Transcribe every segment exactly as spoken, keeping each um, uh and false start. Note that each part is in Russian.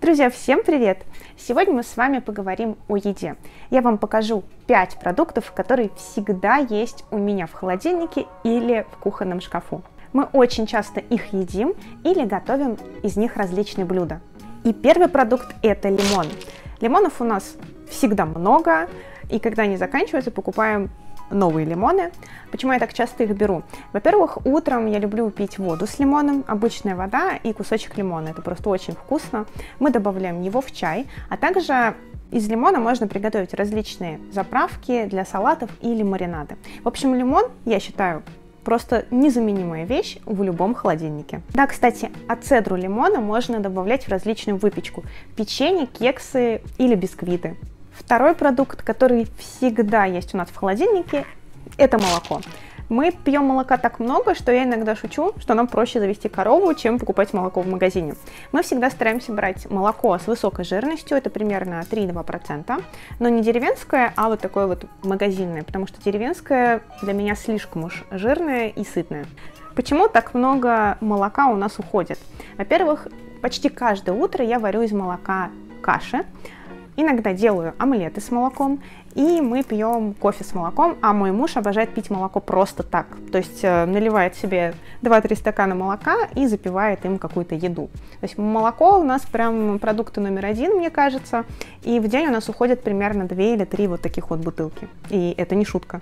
Друзья, всем привет! Сегодня мы с вами поговорим о еде. Я вам покажу пять продуктов, которые всегда есть у меня в холодильнике или в кухонном шкафу. Мы очень часто их едим или готовим из них различные блюда. И первый продукт – это лимон. Лимонов у нас всегда много, и когда они заканчиваются, покупаем новые лимоны. Почему я так часто их беру? Во-первых, утром я люблю пить воду с лимоном, обычная вода и кусочек лимона. Это просто очень вкусно. Мы добавляем его в чай, а также из лимона можно приготовить различные заправки для салатов или маринады. В общем, лимон, я считаю, просто незаменимая вещь в любом холодильнике. Да, кстати, а цедру лимона можно добавлять в различную выпечку: печенье, кексы или бисквиты. Второй продукт, который всегда есть у нас в холодильнике, это молоко. Мы пьем молока так много, что я иногда шучу, что нам проще завести корову, чем покупать молоко в магазине. Мы всегда стараемся брать молоко с высокой жирностью, это примерно три-два процента, но не деревенское, а вот такое вот магазинное, потому что деревенское для меня слишком уж жирное и сытное. Почему так много молока у нас уходит? Во-первых, почти каждое утро я варю из молока каши. Иногда делаю омлеты с молоком, и мы пьем кофе с молоком, а мой муж обожает пить молоко просто так. То есть э, наливает себе два-три стакана молока и запивает им какую-то еду. То есть молоко у нас прям продукт номер один, мне кажется, и в день у нас уходит примерно две или три вот таких вот бутылки. И это не шутка.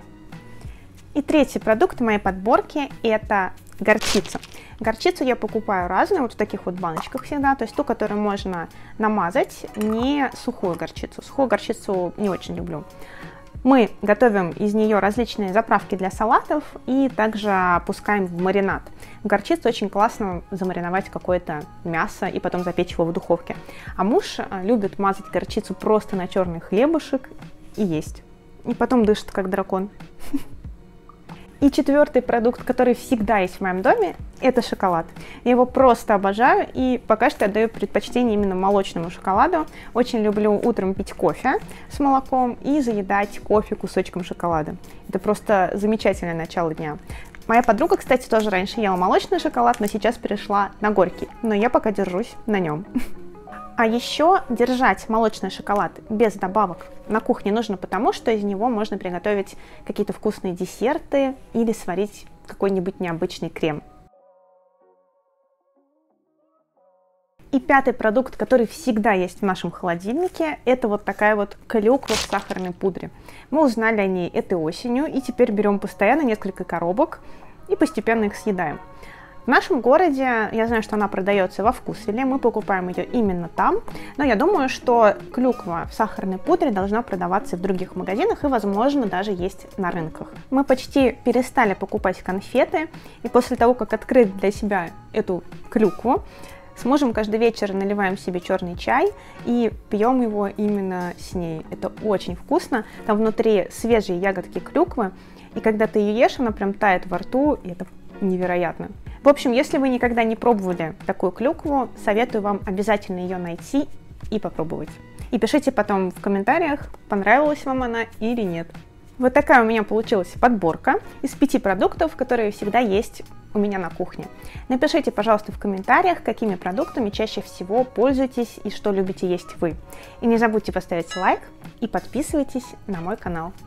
И третий продукт в моей подборке – это горчица. Горчицу я покупаю разную, вот в таких вот баночках всегда, то есть ту, которую можно намазать, не сухую горчицу. Сухую горчицу не очень люблю. Мы готовим из нее различные заправки для салатов и также опускаем в маринад. В горчицу очень классно замариновать какое-то мясо и потом запечь его в духовке. А муж любит мазать горчицу просто на черный хлебушек и есть. И потом дышит как дракон. И четвертый продукт, который всегда есть в моем доме, это шоколад. Я его просто обожаю и пока что отдаю предпочтение именно молочному шоколаду. Очень люблю утром пить кофе с молоком и заедать кофе кусочком шоколада. Это просто замечательное начало дня. Моя подруга, кстати, тоже раньше ела молочный шоколад, но сейчас перешла на горький. Но я пока держусь на нем. А еще держать молочный шоколад без добавок на кухне нужно, потому что из него можно приготовить какие-то вкусные десерты или сварить какой-нибудь необычный крем. И пятый продукт, который всегда есть в нашем холодильнике, это вот такая вот клюква в сахарной пудре. Мы узнали о ней этой осенью и теперь берем постоянно несколько коробок и постепенно их съедаем. В нашем городе, я знаю, что она продается во Вкусвилле, мы покупаем ее именно там, но я думаю, что клюква в сахарной пудре должна продаваться в других магазинах и, возможно, даже есть на рынках. Мы почти перестали покупать конфеты, и после того, как открыть для себя эту клюкву, с мужем каждый вечер наливаем себе черный чай и пьем его именно с ней. Это очень вкусно, там внутри свежие ягодки клюквы, и когда ты ее ешь, она прям тает во рту, и это невероятно. В общем, если вы никогда не пробовали такую клюкву, советую вам обязательно ее найти и попробовать. И пишите потом в комментариях, понравилась вам она или нет. Вот такая у меня получилась подборка из пяти продуктов, которые всегда есть у меня на кухне. Напишите, пожалуйста, в комментариях, какими продуктами чаще всего пользуетесь и что любите есть вы. И не забудьте поставить лайк и подписывайтесь на мой канал.